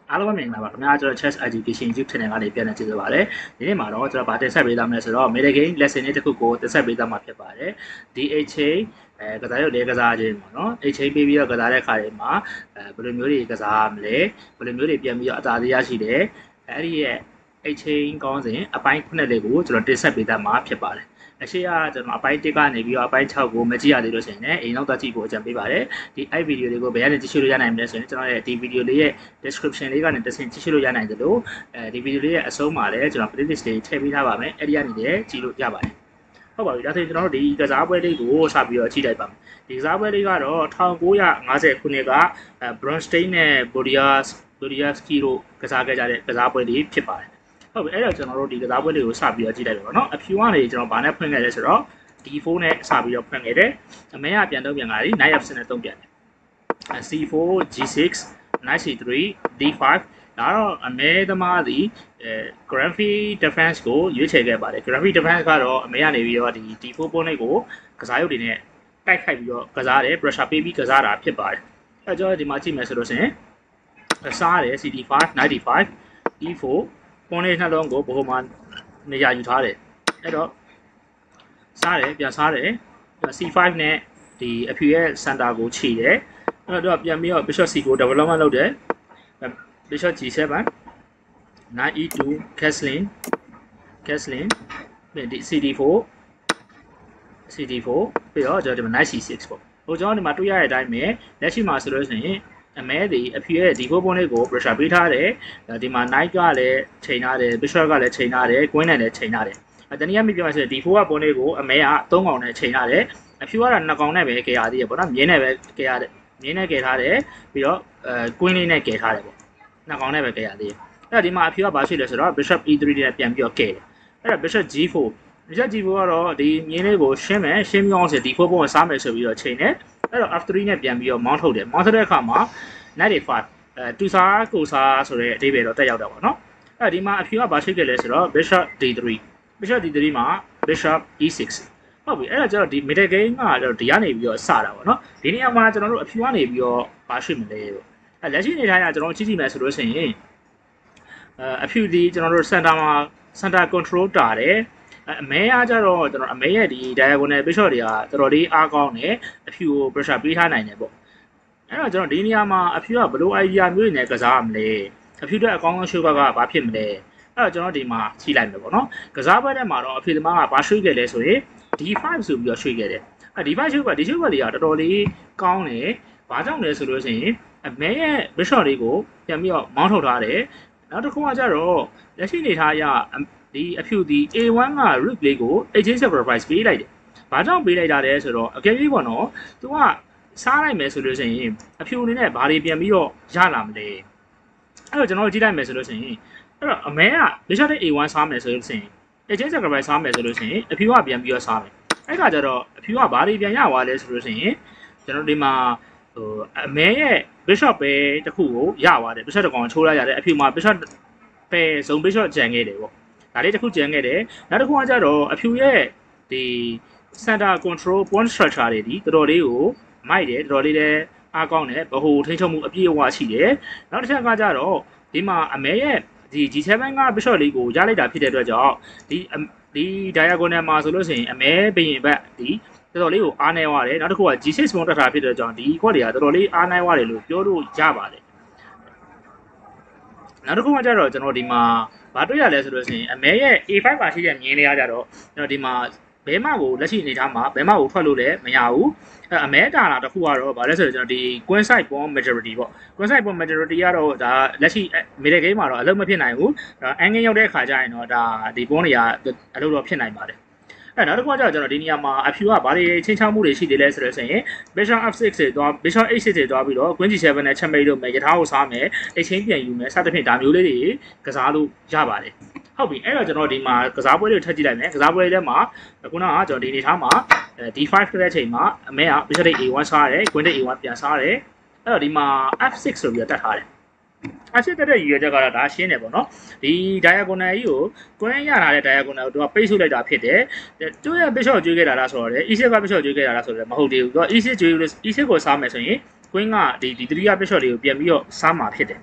အားလုံးပဲမင်္ဂလာပါခင်ဗျာကျွန်တော် Chess Education YouTube Channel ကနေပြန်လည်ကြည့်ဆိုပါရစေဒီနေ့မှာတော့ကျွန်တော်ဗာတင်ဆက်ပေးသားမယ်ဆိုတော့ Middle Game Lesson လေးတစ်ခုကိုတင်ဆက်ပေးသားမှာဖြစ်ပါတယ်ဒီ HA ကစားရုပ်လေးကစားခြင်းပေါ့နော် HA ပေးပြီးတော့ကစားတဲ့ခါတွေမှာဘယ်လိုမျိုးတွေကစားရမလဲဘယ်လိုမျိုးတွေပြန်ပြီးတော့အသာသေးရရှိတယ်အဲ့ဒီရဲ့ HA ကောင်းစဉ်အပိုင်း9လေးကိုကျွန်တော်တင်ဆက်ပေးသားမှာဖြစ်ပါတယ်အရှိကကျွန်တော်အပိုင်း1ကနေပြီးတော့အပိုင်း6ကိုမကြည့်ရသေးလို့ရှိရင်လည်းအိမ်နောက်တက်ကြည့်ဖို့အကြံပေးပါတယ်ဒီအဲ့ဗီဒီယိုလေးကိုဘယ်ကနေကြည့်ရှုလို့ရနိုင်မလဲဆိုရင်ကျွန်တော်ရဲ့ဒီဗီဒီယိုလေးရဲ့ description လေးကနေတက်ဆင်ကြည့်ရှုလို့ရနိုင်တယ်လို့ဒီဗီဒီယိုလေးရဲ့အဆုံးမှာလည်းကျွန်တော် playlist လေးထည့်ပေးထားပါမယ်အဲ့ဒီကနေလည်းကြည့်လို့ရပါတယ်ဟုတ်ပါပြီဒါဆိုရင်ကျွန်တော်တို့ဒီကစားပွဲလေးကိုစပြီးတော့ကြည့်လိုက်ပါမယ်ဒီကစားပွဲလေးကတော့1950ခုနှစ်ကBronstein နဲ့ Borodyarsky တို့ကစားခဲ့ကြတဲ့ကစားပွဲလေးဖြစ်ပါတယ်ဟုတ်ပြီအဲ့တော့ကျွန်တော်တို့ဒီကစားပွဲလေးကိုစပြီးတော့ကြည့်လိုက်ပါတော့เนาะအဖြူကနေကျွန်တော်ဗာနဲ့ဖွင့်ခဲ့လဲဆိုတော့ D4 နဲ့စပြီးတော့ဖွင့်ခဲ့တယ်အမဲကပြန်တော့ပြန်လာပြီ Knight F7 နဲ့တုံးပြန်တယ်C4 G6 Knight C3 D5 ဒါတော့အမဲသမားသည်Graphy Defense ကိုရွေးချယ်ခဲ့ပါတယ် Graphy Defense ကတော့အမဲကနေပြီးတော့ဒီ D4 ပုံးလေးကိုကစားရုပ်တွေနဲ့တိုက်ခိုက်ပြီးတော့ကစားတယ် pressure ပေးပြီးကစားတာဖြစ်ပါတယ်အဲကျွန်တော်ဒီမှာကြည့်မယ်ဆိုလို့ရှိရင်စားတယ် CD5 Knight D5 E4 ပုံးလေးနှလုံးကိုဘိုးမှာနေရာယူထားတယ်အဲ့တော့စားတယ်ပြန်စားတယ် C5 နဲ့ဒီအဖြူရဲ့ center ကိုခြေတယ်အဲ့တော့ပြန်ပြီးတော့ Bishop C4 development လုပ်တယ် Bishop G7 Knight E2 Castling ပြီးဒီ CD4 ပြီးတော့ကျွန်တော်ဒီမှာ Knight C6 ပေါ့ဟိုကျွန်တော်ဒီမှာတွေ့ရတဲ့အတိုင်းပဲလက်ရှိမှာဆိုလို့ရှိရင်အမဲဒီအဖြူရဲ့ဒီ4ပုံးလေးကို pressure ပေးထားတယ်ဒီမှာ Knight ကလည်းချိန်ထားတယ် Bishop ကလည်းချိန်ထားတယ် Queen နဲ့လည်းချိန်ထားတယ်တနည်းအားဖြင့်ပြောရရင်ဒီ4ကပုံးလေးကိုအမဲက3កောင်နဲ့ချိန်ထားတယ်အဖြူကတော့2កောင်နဲ့ပဲကယ်ရသေးရပေါ့နော်မြင်းနဲ့ပဲကယ်ရတယ်မြင်းနဲ့ကယ်ထားတယ်ပြီးတော့Queen လေးနဲ့ကယ်ထားတယ်ပေါ့2កောင်နဲ့ပဲကယ်ရသေးတယ်အဲ့တော့ဒီမှာအဖြူကဘာရှိလဲဆိုတော့ Bishop E3 နဲ့ပြန်ပြီးတော့ကယ်တယ်အဲ့တော့ Bishop G4 ကတော့ဒီမြင်းလေးကိုရှင်းမယ်ရှင်းပြောင်းစေဒီ4ပုံးကိုစားမယ်ဆိုပြီးတော့ချိန်တယ်အဲ့တော့ F3 နဲ့ပြန်ပြီးတော့ mount ထုတ်တယ် mount ထုတ်တဲ့အခါမှာ Knight D5 တူစားကိုစားဆိုတဲ့အဓိပ္ပာယ်တော့တက်ရောက်တာပေါ့နော်အဲ့ဒီမှာအဖြူကဘာရှိခဲ့လဲဆိုတော့ Bishop D3 မှာ Bishop E6 ဟုတ်ပြီအဲ့ဒါကျတော့ဒီ middle game ကတော့ဒီကနေပြီးတော့စတာပေါ့နော်ဒီနေရာမှာကျွန်တော်တို့အဖြူကနေပြီးတော့ဘာရှိမလဲပေါ့အဲ့လက်ရှိနေထိုင်တာကျွန်တော်ကြည့်ကြည့်မယ်ဆိုလို့ရှိရင်အဖြူဒီကျွန်တော်တို့ center control တာတယ်အမဲအားကြတော့ကျွန်တော်အမဲရဲ့ဒီ diagonal bishop တွေကတော်တော်လေးအားကောင်းတယ်အဖြူကို pressure ပေးထားနိုင်တယ်ပေါ့အဲ့တော့ကျွန်တော်ဒီနေရာမှာအဖြူကဘယ်လို idea မျိုးတွေနဲ့ကစားရမလဲအဖြူတဲ့အကောင်းဆုံးရှုပ်ကဘာဖြစ်မလဲအဲ့တော့ကျွန်တော်ဒီမှာကြည့်လိုက်မယ်ပေါ့နော်ကစားပွဲထဲမှာတော့အဖြူသမားကဘာရွှေ့ခဲ့လဲဆိုရင် D5 ဆိုပြီးတော့ရွှေ့ခဲ့တယ်အဲ့ D5 ရွှေ့ကဒီရွှေ့ကလေးကတော်တော်လေးကောင်းတယ်ဘာကြောင့်လဲဆိုလို့ရှိရင်အမဲရဲ့ bishop လေးကိုပြန်ပြီးတော့မောင်းထုတ်ထားတယ်နောက်တစ်ခုကကျတော့လက်ရှိနေထားရဒီအဖြူဒီ A1 က rook လေးကို exchange sacrifice ပေးလိုက်တယ်ဘာကြောင့်ပေးလိုက်တာလဲဆိုတော့အကယ်၍ပေါ့နော်သူကစားလိုက်မယ်ဆိုလို့ရှိရင်အဖြူအနေနဲ့ဘာတွေပြန်ပြီးတော့ရလာမလဲအဲ့တော့ကျွန်တော်ကြည့်လိုက်မယ်ဆိုလို့ရှိရင်အဲ့တော့အမဲက bishop နဲ့ A1 စားမယ်ဆိုလို့ရှိရင် exchange sacrifice စားမယ်ဆိုလို့ရှိရင်အဖြူကပြန်ပြီးတော့စားမယ်အဲ့ခါကျတော့အဖြူကဘာတွေပြန်ရသွားလဲဆိုလို့ရှိရင်ကျွန်တော်ဒီမှာဟိုအမဲရဲ့ bishop ပဲတစ်ခုကိုရသွားတယ် bishop တစ်ကောင်ချိုးလိုက်ရတယ်အဖြူမှာ bishop ပဲဇုံ bishop ကျန်ခဲ့တယ်ပေါ့ဒါလေးတစ်ခုကျန်ခဲ့တယ်နောက်တစ်ခုကကျတော့အဖြူရဲ့ဒီ center control point structure တွေဒီတော်တော်လေးကိုမိုက်တယ်တော်တော်လေးလည်းအားကောင်းတယ်ဗဟိုထိန်းချုပ်မှုအပြည့်အဝရှိတယ်နောက်တစ်ချက်ကကျတော့ဒီမှာအမဲရဲ့ဒီ G7 က bishop လေးကိုရလိုက်တာဖြစ်တဲ့အတွက်ကြောင့်ဒီ diagonal မှာဆိုလို့ရှိရင်အမဲဘရင်ဘက်ဒီတော်တော်လေးကိုအားနေသွားတယ်နောက်တစ်ခုက G6 ပုံတက်တာဖြစ်တဲ့ကြောင့်ဒီခွက်တွေကတော်တော်လေးအားနေသွားတယ်လို့ပြောလို့ရပါတယ်နောက်တစ်ခုကကျတော့ကျွန်တော်ဒီမှာဘာတွေ့ရလဲဆိုလို့ရှိရင်အမဲရဲ့ A5 ပါရှိတဲ့မြင်းလေးအားကြတော့ကျွန်တော်ဒီမှာဘဲမကိုလက်ရှိအနေထားမှာဘဲမကိုထွက်လို့လည်းမရဘူးအမဲတာလာတစ်ခုကတော့ဗာလဲဆိုတော့ကျွန်တော်ဒီ queen side pawn majority ပေါ့ queen side pawn majority ကတော့ဒါလက်ရှိ middle game မှာတော့အလုပ်မဖြစ်နိုင်ဘူးဒါ angle ရောက်တဲ့အခါကျရင်တော့ဒါဒီ pawn တွေကအလုပ်တော့ဖြစ်နိုင်ပါတယ်အဲ့နောက်တစ်ခုကကျတော့ကျွန်တော်ဒီနေရာမှာအဖြူကဘာတွေချင်းချောင်းမှုတွေရှိသေးလဲဆိုတော့ဆိုရင် bishop f6 တွေသွား bishop h6 တွေသွားပြီးတော့ queen g7 နဲ့ checkmate လုပ်မယ်ရထားကိုစားမယ် exchange ပြန်ယူမယ်စသဖြင့်ဒါမျိုးလေးတွေကစားလို့ရပါတယ်ဟုတ်ပြီအဲ့တော့ကျွန်တော်ဒီမှာကစားပွဲလေးကိုထပ်ကြည့်လိုက်မယ်ကစားပွဲလေးထဲမှာခုနကကျွန်တော်ဒီနေထားမှာD5 ခဲ့တဲ့အချိန်မှာအမဲက bishop A1 စားတယ် queen A1 ပြန်စားတယ်အဲ့တော့ဒီမှာ F6 ဆိုပြီးတော့တက်ထားတယ်F6 တက်တဲ့ရည်ရွယ်ချက်ကတော့ဒါရှင်းတယ်ပေါ့နော်ဒီ diagonal ကြီးကို queen ရလာတဲ့ diagonal ကိုသူကပိတ်ဆို့လိုက်တာဖြစ်တယ်သူရဲ့ bishop ကျွေးခဲ့တာလားဆိုတော့လေ E6 က bishop ကျွေးခဲ့တာလားဆိုတော့မဟုတ်သေးဘူးသူက E6 ကျွေးလို့ E6 ကိုစားမယ်ဆိုရင် queen ကဒီ3က bishop လေးကိုပြန်ပြီးတော့စားမှာဖြစ်တယ်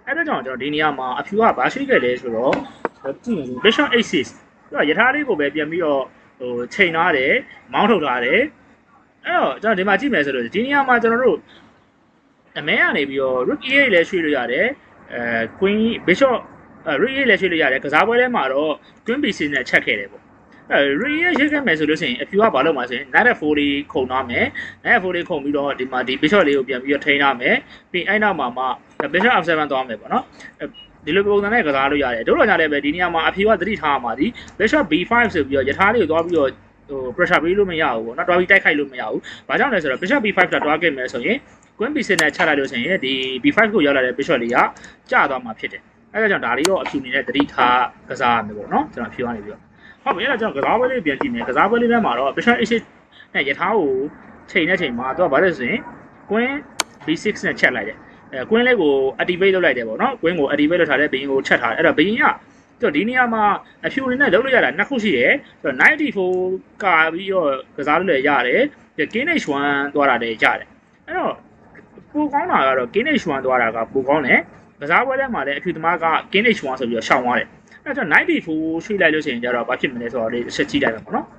အဲ့တော့ကျွန်တော်ဒီနေရာမှာအဖြူကဘာရှိခဲ့လဲဆိုတော့ကြည့်ရင် Bishop A6 သူကယထာလေးကိုပဲပြန်ပြီးတော့ချိန်ထားတယ်မောင်းထုတ်ထားတယ်အဲ့တော့ကျွန်တော်ဒီမှာကြည့်မယ်ဆိုလို့ဒီနေရာမှာကျွန်တော်တို့အမဲကနေပြီးတော့ Rook E8 လည်းရွှေ့လို့ရတယ်Queen Bishop Rook E8 လည်းရွှေ့လို့ရတယ်ကစားပွဲထဲမှာတော့ Queen B6 နဲ့ချက်ခဲ့တယ်ပေါ့Rook E8 ရွှေ့ခဲ့မယ်ဆိုလို့ရှိရင်အဖြူကဘာလုပ်မှာဆိုရင် Knight F4 လေးခုန်ထားမယ် Knight F4 လေးခုန်ပြီးတော့ဒီမှာဒီ Bishop လေးကိုပြန်ပြီးတော့ထိန်းထားမယ်ပြီးအဲ့နောက်မှာမှ Bishop F7 သွားမယ်ပေါ့နော်ဒီလိုပုံစံနဲ့ကစားလို့ရတယ်တို့တော့ညာလည်းပဲဒီနေရာမှာအဖြူကသတိထားမှာဒီ Bishop B5 ဆိုပြီးတော့ယထာလေးကိုသွားပြီးတော့pressure ပေးလို့မရဘူးပေါ့နော်တွားပြီးတိုက်ခိုက်လို့မရဘူး။ဘာကြောင့်လဲဆိုတော့ Bishop B5 ကတွားခဲ့မယ်ဆိုရင် Queen B6 နဲ့ချလိုက်လို့ဆိုရင်ဒီ B5 ကိုရောက်လာတဲ့ Bishop လေးကကျသွားမှာဖြစ်တယ်။အဲဒါကြောင့်ဒါလေးတော့အဖြူနေတဲ့သတိထားကစားရမယ်ပေါ့နော်ကျွန်တော်ဖြူကနေပြီးတော့ဟုတ်ပြီအဲ့ဒါကြောင့်ကစားပွဲလေးပြန်ကြည့်မယ်ကစားပွဲလေးထဲမှာတော့ Bishop A6 နဲ့ယထာကိုချိန်တဲ့ချိန်မှာသူကဘာလဲဆိုရင် Queen B6 နဲ့ချက်လိုက်တယ်။Queen လေးကို activate လုပ်လိုက်တယ်ပေါ့နော် Queen ကို activate လုပ်ထားတဲ့ဘင်းကိုချက်ထားတယ်အဲ့တော့ဘင်းကဒီနေရာမှာအဖြူနေနဲ့လုပ်လို့ရတာနှစ်ခုရှိတယ်ဆိုတော့94ကာပြီးတော့ကစားလို့လည်းရတယ် KNH1 သွားတာလည်းရတယ်အဲ့တော့ပိုကောင်းတာကတော့ KNH1 သွားတာကပိုကောင်းတယ်ကစားပွဲထဲမှာလည်းအဖြူသမားက KNH1 ဆိုပြီးတော့ရှောင်သွားတယ်အဲ့တော့94ရွှေ့လိုက်လို့ရှိရင်ကျတော့ဘာဖြစ်မလဲဆိုတော့လေးဆက်ကြည့်လိုက်ပါပေါ့နော်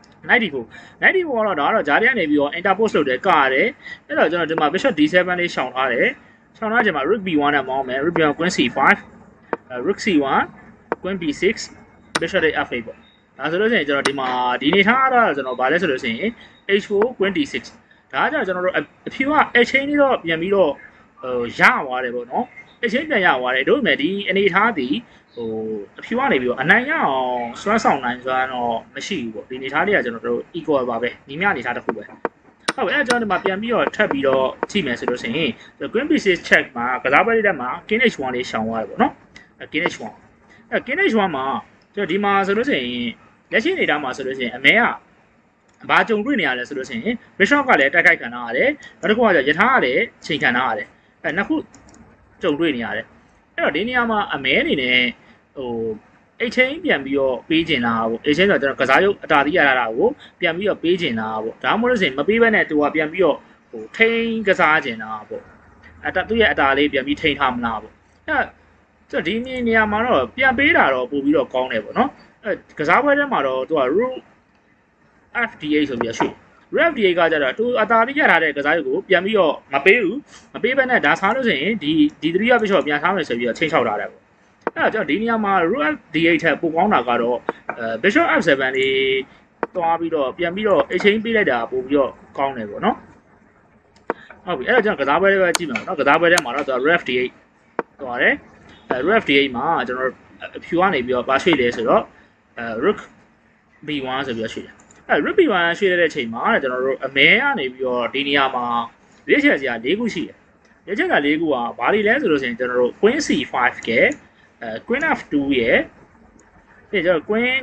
94ကတော့ဒါကတော့ဂျားရီကနေပြီးတော့ interpost လုပ်တယ်ကရတယ်အဲ့တော့ကျွန်တော်ဒီမှာ Bishop D7 လေးရှောင်ထားတယ်ရှောင်ထားချိန်မှာ Rook B1 နဲ့မောင်းမယ် Rook B1 Queen C5 Rook C1 Queen B6 Bishop F8 ပေါ့ဒါဆိုလို့ရှိရင်ကျွန်တော်ဒီမှာဒီနေထားတော့ကျွန်တော်ဗာလဲဆိုလို့ရှိရင် H4 Queen D6 ဒါကြောင့်ကျွန်တော်တို့အဖြူက exchange လေးတော့ပြန်ပြီးတော့ရသွားတယ်ပေါ့နော် exchange ပြန်ရသွားတယ်တို့ပေမဲ့ဒီအနေထားသည်အဖြူကနေပြီးတော့အနိုင်ရအောင်စွမ်းဆောင်နိုင်စွမ်းတော့မရှိဘူးပေါ့ဒီအနေထားလေးကကျွန်တော်တို့ equal ပါပဲညီမျှအနေထားတစ်ခုပဲဟုတ်ပြီအဲ့ကျွန်တော်ဒီမှာပြန်ပြီးတော့ထပ်ပြီးတော့ကြည့်မယ်ဆိုလို့ရှိရင် Queen B6 check မှာကစားပွဲလေးတက်မှာ King H1 လေးရှောင်သွားတယ်ပေါ့နော် King H1 King H1 မှာကျွန်တော်ဒီမှာဆိုလို့ရှိရင်လက်ရှိနေတာမှာဆိုလို့ရှိရင်အမဲကဘာကြုံတွေ့နေရလဲဆိုလို့ရှိရင် Bishop ကလည်းတိုက်ခိုက်ခံရရတယ်နောက်တစ်ခုကကျယထာကလည်းချိန်ခံရရတယ်နှစ်ခုကြုံတွေ့နေရတယ်အဲ့တော့ဒီနေရာမှာအမဲအနေနဲ့exchange ပြန်ပြီးတော့ပေးကျင်တာပေါ့ exchange ဆိုတော့ကျွန်တော်ကစားရုပ်အတားတီးရတာကိုပြန်ပြီးတော့ပေးကျင်တာပေါ့ဒါမှမဟုတ်လို့ရှိရင်မပေးဘဲနဲ့သူကပြန်ပြီးတော့ထိန်းကစားကျင်တာပေါ့သူ့ရဲ့အတားလေးပြန်ပြီးထိန်းထားမလားပေါ့အဲ့ဒီနေရာမှာတော့ပြန်ပေးတာတော့ပို့ပြီးတော့ကောင်းတယ်ပေါ့နော်ကစားပွဲထဲမှာတော့သူက Rook FDA ဆိုပြီးရွှေ့ Rook FDA ကကြတော့သူအတားလေးရထားတဲ့ကစားရုပ်ကိုပြန်ပြီးတော့မပေးဘူးမပေးဘဲနဲ့ဒါစားလို့ဆိုရင်ဒီ3ရ Bishop ပြန်ထားမယ်ဆိုပြီးတော့ချိန်ချောက်ထားတယ်ပေါ့အဲ့တော့ကျွန်တော်ဒီနေရာမှာ Rook D8 ထက်ပိုကောင်းတာကတော့Bishop F7 လေးသွားပြီးတော့ပြန်ပြီးတော့ exchange ပေးလိုက်တာပို့ပြီးတော့ကောင်းတယ်ပေါ့နော်ဟုတ်ပြီအဲ့တော့ကျွန်တော်ကစားပွဲလေးပဲကြည့်မယ်ပေါ့နော်ကစားပွဲထဲမှာတော့Rook D8 သွားတယ်Rook D8 မှာကျွန်တော်အဖြူကနေပြီးတော့ပါရွှေ့တယ်ဆိုတော့Rook B1 ဆိုပြီးတော့ရွှေ့တယ်Rook B1 ရွှေ့တဲ့အချိန်မှာကျွန်တော်တို့အမဲကနေပြီးတော့ဒီနေရာမှာရွေးချယ်စရာ၄ခုရှိတယ်ရွေးချယ်က၄ခုကဘာတွေလဲဆိုလို့ရှိရင်ကျွန်တော်တို့ Queen C5 ကQueen F2 ရဲ့ပြီးတော့ Queen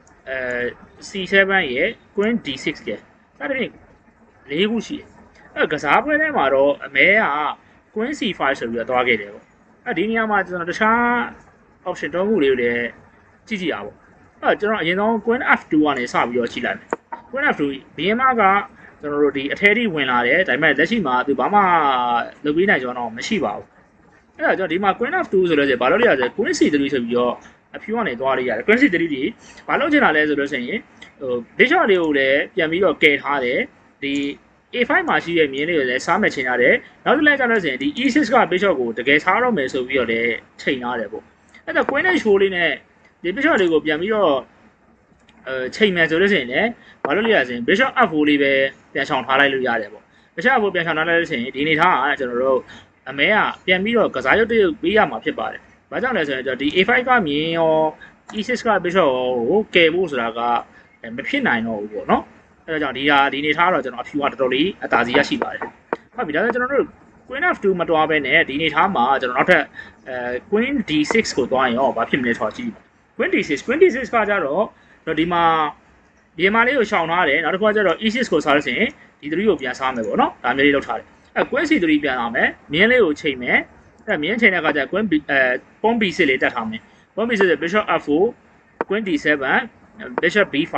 C7 ရဲ့ Queen D6 ရဲ့အဲ့ဒါ၄ခုရှိတယ်အဲ့ကစားပွဲထဲမှာတော့အမဲက Queen C5 ဆိုပြီးတော့သွားခဲ့တယ်ပေါ့ဒီနေရာမှာကျွန်တော်တခြား option 3ခုလေးကိုလည်းကြည့်ကြည့်အောင်ပေါ့ကျွန်တော်အရင်ဆုံး Queen F2 ကနေစပြီးတော့ကြည့်လိုက်မယ် Queen F2 ဘီယမကကျွန်တော်တို့ဒီအထဲထိဝင်လာတယ်ဒါပေမဲ့လက်ရှိမှာသူဘာမှလုပ်ပြီးနိုင်ကြတော့မရှိပါဘူးအဲ့တော့ကျွန်တော်ဒီမှာ Queen F2 ဆိုလို့ဆိုဘာလို့လဲဆို Queen C3 ဆိုပြီးတော့အဖြူကနေသွားလို့ရတယ် Queen C3 ဒီဘာလို့ချင်တာလဲဆိုလို့ဆိုရင်Bishop လေးကိုလည်းပြန်ပြီးတော့ကယ်ထားတယ်ဒီ A5 မှာရှိတဲ့မြင်းလေးကိုလည်းစားမဲ့ချိန်ရတယ်နောက်တစ်လိုက်ကျတော့ဆိုရင်ဒီ E6 က Bishop ကိုတကယ်စားတော့မယ်ဆိုပြီးတော့လည်းချိန်ရတယ်ပေါ့အဲ့တော့ Queen H4 လေးနဲ့ဒီ Bishop လေးကိုပြန်ပြီးတော့ချိန်မယ်ဆိုလို့ဆိုရင်လည်းဘာလို့လဲဆိုရင် Bishop F4 လေးပဲပြန်ဆောင်ထားလိုက်လို့ရတယ်ပေါ့ Bishop F4 ပြန်ဆောင်ထားလိုက်လို့ဆိုရင်ဒီအနေထားကကျွန်တော်တို့အမဲကပြန်ပြီးတော့ကစားရုပ်တရုပ်ပေးရမှာဖြစ်ပါတယ်ဘာကြောင့်လဲဆိုရင်ဒီ A5 ကမြင်းရော E6 က Bishop ကိုကယ်ဖို့ဆိုတာကမဖြစ်နိုင်တော့ဘူးပေါ့နော်အဲ့ဒါကြောင့်ဒီနေထားတော့ကျွန်တော်အဖြူကတော်တော်လေးအသာစီးရရှိပါတယ်ဟုတ်ပြီဒါဆိုကျွန်တော်တို့ Queen F2 မတွားဘဲနဲ့ဒီနေထားမှာကျွန်တော်နောက်ထပ် Queen D6 ကိုတွားရင်ရောဘာဖြစ်မလဲဆိုတာကြည့်ပါ Queen D6 ကကြတော့ဒီမှာဒီမှာလေးကိုရှောင်ထားတယ်နောက်တစ်ခါကျတော့ E6 ကိုစားလို့ဆိုရင်ဒီ3ကိုပြန်စားမယ်ပေါ့နော်ဒါမျိုးလေးလုပ်ထားတယ်Queen C3 ပြန်လာမယ်မြင်းလေးကိုချိန်မယ်မြင်းချိန်တဲ့အခါကျ Queen Pawn B6 လေးတက်ထားမယ် Pawn B6 Bishop F4 Queen D7 Bishop B5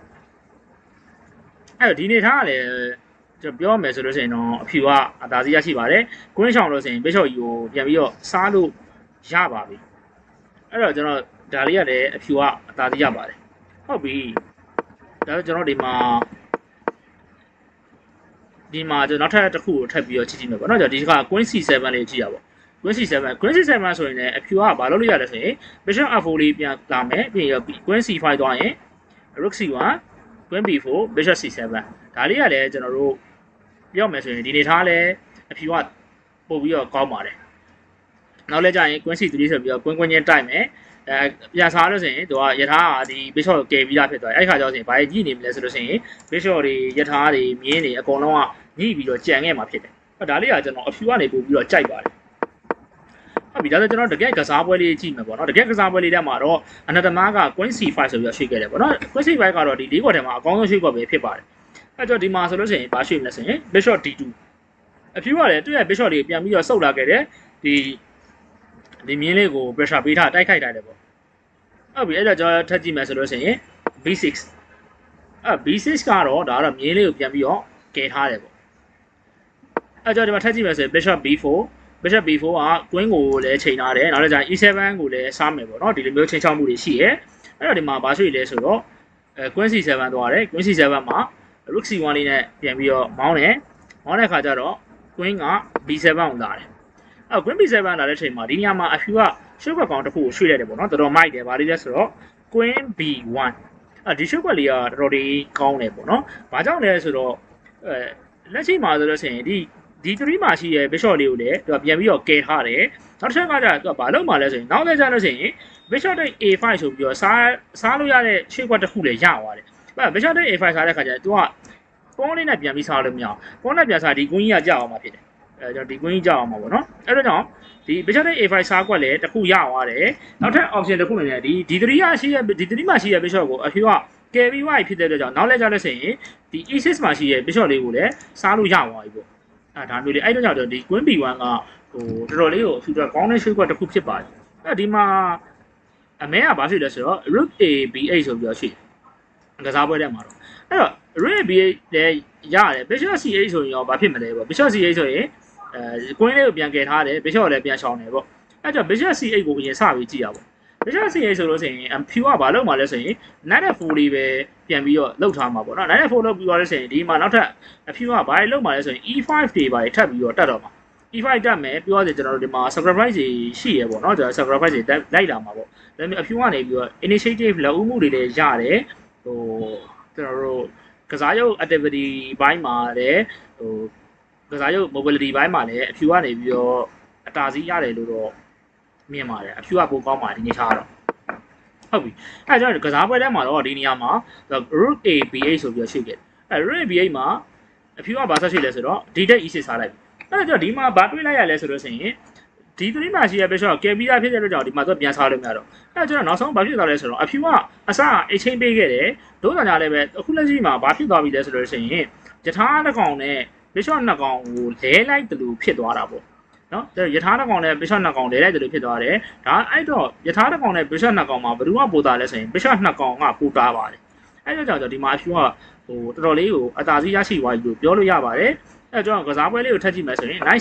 ဒီနေထားကလည်းကျွန်တော်ပြောမယ်ဆိုလို့ရှိရင်တော့အဖြူကအသာစီးရရှိပါတယ် Queen ရှောင်လို့ဆိုရင် Bishop ကြီးကိုပြန်ပြီးတော့စားလို့ရပါပြီအဲ့တော့ကျွန်တော်ဒါလေးကလည်းအဖြူကအသာသေးရပါတယ်ဟုတ်ပြီဒါဆိုကျွန်တော်ဒီမှာကျွန်တော်နောက်ထပ်တစ်ခုကိုထပ်ပြီးတော့ကြည့်ကြည့်မယ်ပေါ့နော်ကျွန်တော်ဒီက Queen C7 လေးကြည့်ရပါ Queen C7 ဆိုရင်လည်းအဖြူကဘာလုပ်လို့ရလဲဆိုရင် Bishop F4 လေးပြန်လာမယ်ပြီးရင် Queen C5 သွားရင် Rook C1 Queen B4 Bishop C7 ဒါလေးကလည်းကျွန်တော်တို့ပြောမယ်ဆိုရင်ဒီနေထားလဲအဖြူကပို့ပြီးတော့ကောင်းပါတယ်နောက်လဲကြရင် Queen C3 ဆိုပြီးတော့ Queen ချင်းတိုက်မယ်ပြန်စားလို့ဆိုရင်သူကယထာကဒီ Bishop ကိုကယ်ပြီးသားဖြစ်သွားတယ်အဲ့ခါကျတော့ဆိုရင်ဘာကြီးညှိနေမလဲဆိုလို့ရှိရင် Bishop တွေယထာတွေမြင်းတွေအကုန်လုံးကညှိပြီးတော့ကြံခဲ့မှာဖြစ်တယ်ဒါလေးကကျွန်တော်အဖြူကနေပို့ပြီးတော့ကြိုက်ပါတယ်ဟုတ်ပြီဒါဆိုကျွန်တော်တကယ်ကစားပွဲလေးကြည့်မယ်ပေါ့နော်တကယ်ကစားပွဲလေးထဲမှာတော့အနတမားက Queen C5 ဆိုပြီးတော့ရွှေ့ခဲ့တယ်ပေါ့နော် Queen C5 ကတော့ဒီ၄ခွက်ထဲမှာအကောင်းဆုံးရွှေ့ခွက်ပဲဖြစ်ပါတယ်အဲ့တော့ဒီမှာဆိုလို့ရှိရင်ဘာရွှေ့မလဲဆိုရင် Bishop D2 အဖြူကလည်းသူ့ရဲ့ Bishop တွေပြန်ပြီးတော့ဆုတ်လာခဲ့တယ်ဒီမြင်းလေးကို pressure ပေးထားတိုက်ခိုက်ထားတယ်ပေါ့ဟုတ်ပြီအဲ့တော့ကျွန်တော်ထပ်ကြည့်မယ်ဆိုလို့ရှိရင် B6 B6 ကတော့ဒါကတော့မြင်းလေးကိုပြန်ပြီးတော့ကယ်ထားတယ်ပေါ့အဲ့တော့ဒီမှာထပ်ကြည့်မယ်ဆိုရင် Bishop B4 က Queen ကိုလည်းချိန်ထားတယ်နောက်လည်းကျရင် E7 ကိုလည်းစားမယ်ပေါ့နော်ဒီလိုမျိုးချိန်ချောက်မှုတွေရှိရဲအဲ့တော့ဒီမှာဘာရွှေ့လဲဆိုတော့Queen C7 သွားတယ် Queen C7 မှာ Rook C1 လေးနဲ့ပြန်ပြီးတော့မောင်းတဲ့အခါကျတော့ Queen က B7 ကိုလာတယ်အဲ့ Queen B7 လာတဲ့ချိန်မှာဒီနေရာမှာအဖြူကရှုပ်ခွက်ကောင်တစ်ခုကိုရွှေ့လိုက်တယ်ပေါ့နော်တော်တော်မိုက်တယ်ဗာလေးလဲဆိုတော့ Queen B1 ဒီရှုပ်ခွက်လေးကတော်တော်လေးကောင်းတယ်ပေါ့နော်ဘာကြောင့်လဲဆိုတော့လက်ရှိမှာဆိုလို့ရှိရင်ဒီ3မှာရှိရဲ့ Bishop လေးကိုလည်းသူကပြန်ပြီးတော့ကယ်ထားတယ်နောက်တစ်ချက်ကကြသူကဘာလုပ်မှလဲဆိုရင်နောက်လည်းကြလို့ရှိရင် Bishop နဲ့ A5 ဆိုပြီးတော့စားလို့ရတဲ့ရှုပ်ခွက်တစ်ခုလည်းရသွားတယ်Bishop နဲ့ A5 စားတဲ့ခါကျသူကပေါင်းလေးနဲ့ပြန်ပြီးစားလို့မရအောင်ပေါင်းနဲ့ပြန်စားဒီ Queen ကြီးကကြောက်အောင်မှာဖြစ်တယ်ကျွန်တော်ဒီ Queen ကြီးကြောက်အောင်မှာပေါ့နော်အဲ့တော့ကြောင့်ဒီ Bishop နဲ့ A5 စားကွက်လည်းတစ်ခုရသွားတယ်နောက်ထပ် option တစ်ခုအနေနဲ့ဒီ3မှာရှိရဲ့ Bishop ကိုအဖြူကကယ်ပြီးဝိုက်ဖြစ်တဲ့အတွက်ကြောင့်နောက်လည်းကြလို့ရှိရင်ဒီ E6 မှာရှိရဲ့ Bishop လေးကိုလည်းစားလို့ရသွားပြီပေါ့ဒါမျိုးလေးအဲ့တော့ကြောင့်ဒီ Queen B1 ကတော်တော်လေးကိုအဖြူကကောင်းတဲ့ရွှေ့ခွက်တစ်ခုဖြစ်ပါတယ်အဲ့ဒီမှာအမဲကဘာဖြစ်လဲဆိုတော့ Rook A B8 ဆိုပြီးတော့ရှိကစားပွဲထဲမှာတော့အဲ့တော့ Rook A B8 လည်းရတယ် Bishop C8 ဆိုရင်ရောဘာဖြစ်မလဲပေါ့ Bishop C8 ဆိုရင်Queen လေးကိုပြန်ကယ်ထားတယ် Bishop လည်းပြန်ရှောင်တယ်ပေါ့အဲ့တော့ Bishop C8 ကိုအရင်စပြီးကြည့်ရပါ Bishop C8 ဆိုလို့ဆိုရင်အဖြူကဘာလုပ်မှာလဲဆိုရင် Knight F4 လေးပဲပြန်ပြီးတော့လှုပ်ထားမှာပေါ့နော် Knight F4 လှုပ်ပြီးသွားလို့ဆိုရင်ဒီမှာနောက်ထပ်အဖြူကဘာလုပ်မှာလဲဆိုရင် E5 တွေပါထပ်ပြီးတော့တက်တော့မှာ E5 တက်မယ်ပြောရစီကျွန်တော်တို့ဒီမှာ sacrifice တွေရှိရပေါ့နော်ကျွန်တော် sacrifice တွေလိုက်လာမှာပေါ့ဒါပေမဲ့အဖြူကနေပြီးတော့ initiative လက်ဦးမှုတွေလည်းရတယ်ကျွန်တော်တို့ကစားရုပ် activity ဘိုင်းမှာလည်းကစားရုပ် mobility ဘိုင်းမှာလည်းအဖြူကနေပြီးတော့အတားစီးရတယ်လို့တော့မြင်ပါတယ်အဖြူကပိုကောင်းပါတယ်ဒီနေ့ထားတော့ဟုတ်ပြီအဲ့ကျွန်တော်ကစားပွဲထဲမှာတော့ဒီနေရာမှာ Rook A B8 ဆိုပြီးတော့ရှိခဲ့တယ်Rook A B8 မှာအဖြူကဘာဆက်ရှိလဲဆိုတော့ D-Deck E6 စားလိုက်အဲ့တော့ဒီမှာဘာတွေးလိုက်ရလဲဆိုလို့ဆိုရင်ဒီ3မှာရှိရ Bishop ကယ်ပြီးသားဖြစ်တဲ့အတွက်ကြောင့်ဒီမှာသူပြန်စားလို့မရတော့အဲ့ကျွန်တော်နောက်ဆုံးဘာဖြစ်သွားလဲဆိုတော့အဖြူကအစအချင်းပေးခဲ့တယ်ဒို့တော်ညာလည်းပဲအခုလက်ရှိမှာဘာဖြစ်သွားပြီလဲဆိုလို့ရှိရင်ယထာတစ်ကောင်နဲ့ Bishop နှစ်ကောင်ကိုလဲလိုက်တယ်လို့ဖြစ်သွားတာပေါ့နော်ယထာတစ်ကောင်နဲ့ Bishop နှစ်ကောင်လဲလိုက်တယ်လို့ဖြစ်သွားတယ်ဒါအဲ့တော့ယထာတစ်ကောင်နဲ့ Bishop နှစ်ကောင်မှာဘယ်သူကပိုတာလဲဆိုရင် Bishop နှစ်ကောင်ကပိုတာပါတယ်အဲ့တော့ကြောင့်ဒီမှာအဖြူကတော်တော်လေးကိုအသာစီးရရှိသွားပြီလို့ပြောလို့ရပါတယ်အဲ့တော့ကျွန်တော်ကစားပွဲလေးကိုထပ်ကြည့်မယ်ဆိုရင် Knight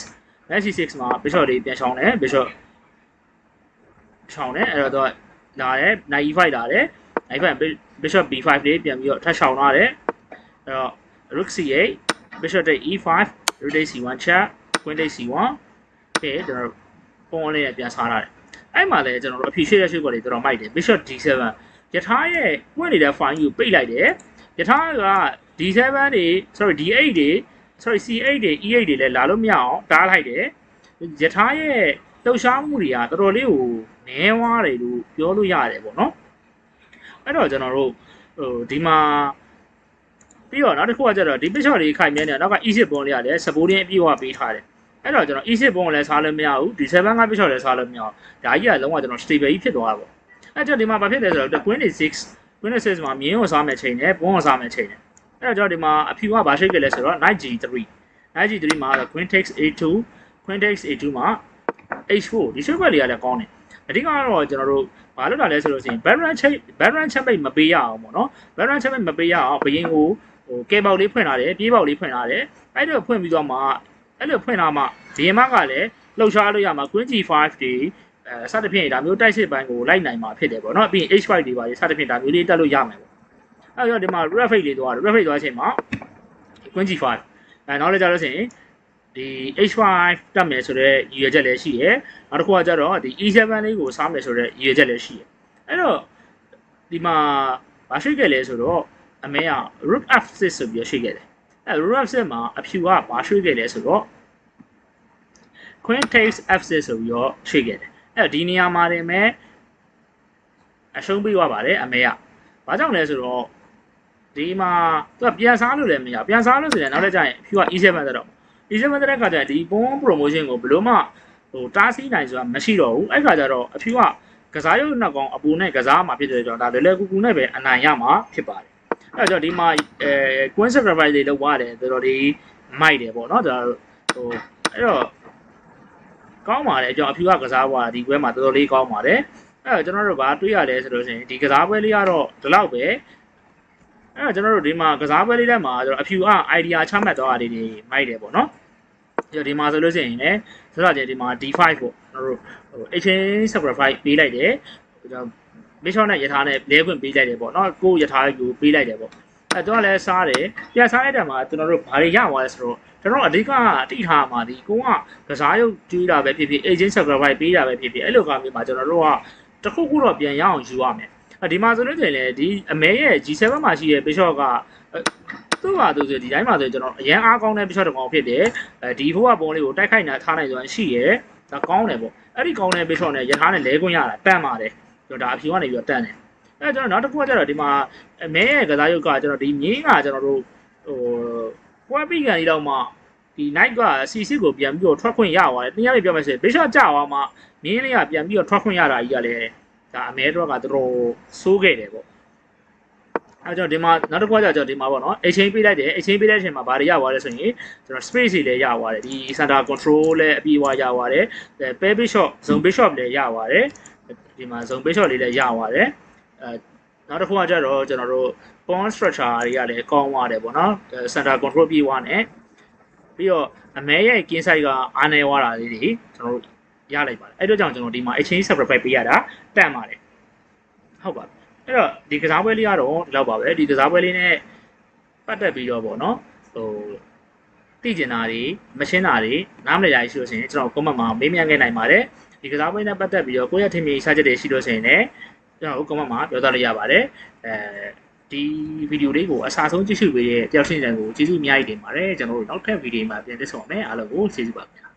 C6 မှာ Bishop တွေပြန်ရှောင်းတယ် Bishop ရှောင်းတယ်အဲ့တော့လာတယ် Knight E5 လာတယ် Knight Bishop B5 လေးပြန်ပြီးတော့ထပ်ရှောင်းလာတယ်အဲ့တော့ Rook C8 Bishop take E5 Rook take C1 check Queen take C1 ပြီးကျွန်တော်ပုံလေးနဲ့ပြန်စားလာတယ်အဲ့မှာလည်းကျွန်တော်တို့အဖြေရှေ့ရွှေ့ကွက်တွေတော်တော်မိုက်တယ် Bishop D7 ယထာရဲ့ပွင့်နေတဲ့ file ကိုပိတ်လိုက်တယ်ယထာက D7 တွေ sorry D8 တွေ sorry C8 တွေ E8 တွေလည်းလာလို့မရအောင်တားလိုက်တယ်ယထာရဲ့လှုပ်ရှားမှုတွေကတော်တော်လေးကိုနည်းဝါးတယ်လို့ပြောလို့ရတယ်ပေါ့နော်အဲ့တော့ကျွန်တော်တို့ဒီမှာပြီးတော့နောက်တစ်ခုကကျတော့ဒီ Bishop တွေခိုင်မြဲနေနောက်က E6 ဘုံလေးကလည်း supporting အပြည့်အဝပေးထားတယ်အဲ့တော့ကျွန်တော် E6 ဘုံကိုလည်းစားလို့မရဘူးဒီ7က Bishop လည်းစားလို့မရဘူးဒါကြီးကလုံးဝကျွန်တော် stable ကြီးဖြစ်သွားတာပေါ့အဲ့တော့ဒီမှာဘာဖြစ်လဲဆိုတော့ Queen D6 မှာမြင်းကိုစားမယ်ချိန်နဲ့ဘုံကိုစားမယ်ချိန်နဲ့အဲ့တော့ကျွန်တော်ဒီမှာအဖြူကဘာရှိခဲ့လဲဆိုတော့ Knight G3 မှာ Queen takes A2 မှာ H4 ဒီရွှေ့ကွက်လေးကလည်းကောင်းတယ်အဓိကတော့ကျွန်တော်တို့ဘာလုပ်တာလဲဆိုလို့ရှိရင် Baron Checkmate မပေးရအောင်ပေါ့နော် Baron Checkmate မပေးရအောင်ဘယင်းကိုကဲပေါက်လေးဖွင့်လာတယ်ပြေးပေါက်လေးဖွင့်လာတယ်အဲ့ဒါဖွင့်ပြီးတော့မှအဲ့လိုဖွင့်လာမှဘယင်းမကလည်းလှုပ်ရှားလို့ရမှာ Queen G5 တွေစသဖြင့်ဒါမျိုးတိုက်စစ်ပိုင်းကိုလိုက်နိုင်မှာဖြစ်တယ်ပေါ့နော်ပြီးရင် H5 တွေပါစသဖြင့်ဒါမျိုးလေးတက်လို့ရမယ်ပေါ့အဲ့တော့ဒီမှာ refrate လေးသွားတယ် refrate သွားချိန်မှာ Quincy5 နောက်လည်းကြလို့ဆိုရင်ဒီ H5 တက်မယ်ဆိုတော့ရည်ရွယ်ချက်လည်းရှိရယ်နောက်တစ်ခုကကြတော့ဒီ E7 လေးကိုစားမယ်ဆိုတော့ရည်ရွယ်ချက်လည်းရှိရယ်အဲ့တော့ဒီမှာမရှိခဲ့လဲဆိုတော့အမေက rook f6 ဆိုပြီးရှိခဲ့တယ်အဲ့ rook f6 မှာအဖြူကမရှိခဲ့လဲဆိုတော့ queen takes f6 ဆိုပြီးတော့ရှိခဲ့တယ်အဲ့ဒီနေရာမှာတင်မဲ့အရှုံးပေးသွားပါတယ်အမေကဘာကြောင့်လဲဆိုတော့ဒီမှာသူကပြန်စားလို့လည်းမရပြန်စားလို့ဆိုရင်နောက်တစ်ကြရင်အဖြူက E7 တက်တော့ E7 တက်တဲ့ခါကျရင်ဒီပုံ promotion ကိုဘယ်လို့မှတားဆီးနိုင်ဆိုတာမရှိတော့ဘူးအဲ့ခါကျတော့အဖြူကကစားရုပ်နှစ်ကောင်အပူနဲ့ကစားမှာဖြစ်တဲ့ကြောင့်ဒါလွယ်လွယ်ကူကူနဲ့ပဲအနိုင်ရမှာဖြစ်ပါတယ်အဲ့တော့ဒီမှာqueen sacrifice တွေလုပ်ရတယ်တော်တော်လေးမိုက်တယ်ပေါ့နော်ဒါအဲ့တော့ကောင်းပါတယ်ကျွန်တော်အဖြူကစားပွားဒီပွဲမှာတော်တော်လေးကောင်းပါတယ်အဲ့တော့ကျွန်တော်တို့ဗာတွေးရလဲဆိုလို့ရှိရင်ဒီကစားပွဲလေးကတော့ဒီလောက်ပဲအဲ့တော့ကျွန်တော်တို့ဒီမှာကစားပွဲလေးထဲမှာကျွန်တော်အဖြူက idea ချမှတ်သွားတာတွေမိုက်တယ်ပေါ့နော်ဒီမှာဆိုလို့ရှိရင်လည်းဆိုတော့ဒီမှာ D5 ပေါ့ကျွန်တော်တို့exchange sacrifice ပေးလိုက်တယ်ကျွန်တော် bishop နဲ့ယထာနဲ့လဲခွင့်ပေးလိုက်တယ်ပေါ့နော်ကိုယထာကိုပေးလိုက်တယ်ပေါ့အဲ့တော့လည်းစားတယ်ပြန်စားလိုက်တဲ့မှာကျွန်တော်တို့ဘာတွေရသွားလဲဆိုတော့ကျွန်တော်အဓိကတိထားမှာဒီကိုကစားရုပ်ကျွေးတာပဲဖြစ်ဖြစ် exchange sacrifice ပေးတာပဲဖြစ်ဖြစ်အဲ့လိုကောင်မျိုးမှာကျွန်တော်တို့ကတခုခုတော့ပြန်ရအောင်ယူရမယ်ဒီမှာဆိုလို့ရှိရင်လည်းဒီအမဲရဲ့ G7 မှာရှိတဲ့ bishop ကသူ့ပါသူဆိုဒီတိုင်းမှာဆိုကျွန်တော်အရန်အားကောင်းတဲ့ bishop တစ်ကောင်ဖြစ်တယ်ဒီဘိုးကပုံလေးကိုတိုက်ခိုက်နေထားနိုင်စွမ်းရှိရယ်ဒါကောင်းတယ်ပေါ့အဲ့ဒီကောင်းတဲ့ bishop နဲ့ယထာနဲ့လဲခွင့်ရတာတန့်ပါတယ်ကျွန်တော်ဒါအဖြူကနေပြီးတော့တန့်တယ်အဲ့ကျွန်တော်နောက်တစ်ခုကကျတော့ဒီမှာအမဲရဲ့ကစားရုပ်ကကျွန်တော်ဒီမြင်းကကျွန်တော်တို့ပွဲပြီးကန်လေးတော့မှဒီ night က C6 ကိုပြန်ပြီးတော့ထွက်ခွင့်ရသွားတယ်တင်းရလေးပြောမယ်ဆိုရင် bishop ကျသွားမှမြင်းလေးကပြန်ပြီးတော့ထွက်ခွင့်ရတာကြီးကလည်းဒါအမဲတော့ကတော်တော်ဆိုးခဲ့တယ်ပေါ့အဲ့တော့ဒီမှာနောက်တစ်ခုကကျတော့ဒီမှာပေါ့နော် exchange ပေးလိုက်တယ် exchange ပေးတဲ့အချိန်မှာဘာတွေရသွားလဲဆိုရင်ကျွန်တော် space တွေလည်းရသွားတယ်ဒီ center control လည်းအပြည့်အဝရသွားတယ် pair bishop zone bishop လည်းရသွားတယ်ဒီမှာ zone bishop လေးလည်းရသွားတယ်နောက်တစ်ခုကကျတော့ကျွန်တော်တို့ pawn structure တွေကလည်းကောင်းသွားတယ်ပေါ့နော် center control ပြည့်သွားတယ်ပြီးတော့အမဲရဲ့ king side ကအားနေသွားတာလေးတွေကျွန်တော်တို့ရလိုက်ပါတယ်အဲ့တော့ကြောင့်ကျွန်တော်ဒီမှာ exchange sacrifice ပေးရတာတန့်ပါတယ်ဟုတ်ပါအဲ့တော့ဒီကစားပွဲလေးကတော့ဒီလောက်ပါပဲဒီကစားပွဲလေးနဲ့ပတ်သက်ပြီးတော့ပေါ့နော်သိကျင်တာတွေမရှင်းတာတွေနားမလည်တာရှိလို့ရှိရင်ကျွန်တော် comment မှာမေးမြန်းခဲ့နိုင်ပါတယ်ဒီကစားပွဲနဲ့ပတ်သက်ပြီးတော့ကိုယ့်ရဲ့ထင်မြင်ရှားချက်တွေရှိလို့ရှိရင်လည်းကျွန်တော် comment မှာပြောသားလို့ရပါတယ်ဒီဗီဒီယိုလေးကိုအစားဆုံးကြည့်ရှုပေးတဲ့တယောက်ချင်းတန်ကိုကျေးဇူးအများကြီးတင်ပါတယ်ကျွန်တော်တို့နောက်ထပ်ဗီဒီယိုမှာပြန်တွေ့ဆုံမယ်အားလုံးကိုကျေးဇူးပါခင်ဗျာ